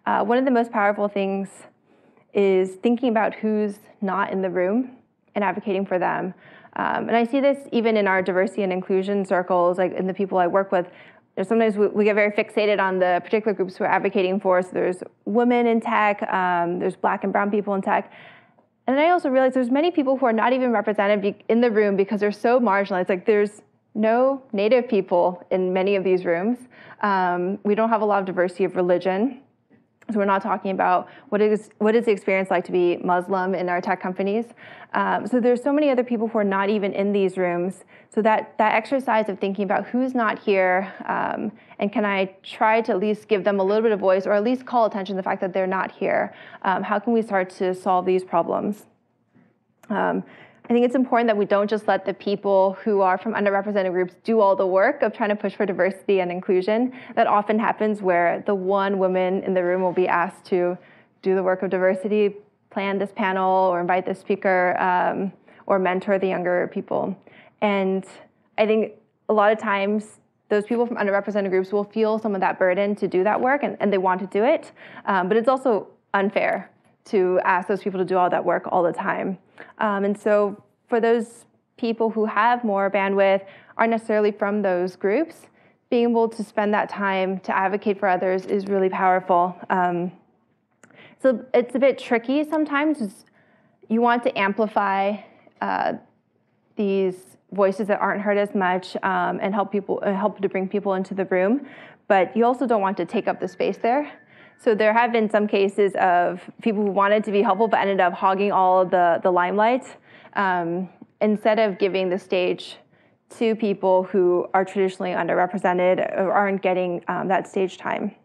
one of the most powerful things is thinking about who's not in the room and advocating for them. And I see this even in our diversity and inclusion circles, like in the people I work with. Sometimes we get very fixated on the particular groups we're advocating for. So there's women in tech, there's Black and brown people in tech. And then I also realize there's many people who are not even represented in the room because they're so marginalized. Like there's no Native people in many of these rooms. We don't have a lot of diversity of religion. So we're not talking about what is the experience like to be Muslim in our tech companies. So there's so many other people who are not even in these rooms. So that exercise of thinking about who's not here, and can I try to at least give them a little bit of voice, or at least call attention to the fact that they're not here? How can we start to solve these problems? I think it's important that we don't just let the people who are from underrepresented groups do all the work of trying to push for diversity and inclusion. That often happens where the one woman in the room will be asked to do the work of diversity, plan this panel, or invite the speaker, or mentor the younger people. And I think a lot of times those people from underrepresented groups will feel some of that burden to do that work, and they want to do it. But it's also unfair to ask those people to do all that work all the time. And so for those people who have more bandwidth, aren't necessarily from those groups, being able to spend that time to advocate for others is really powerful. So it's a bit tricky sometimes. You want to amplify these voices that aren't heard as much, and help to bring people into the room, but you also don't want to take up the space there. So there have been some cases of people who wanted to be helpful but ended up hogging all of the limelight, instead of giving the stage to people who are traditionally underrepresented or aren't getting that stage time.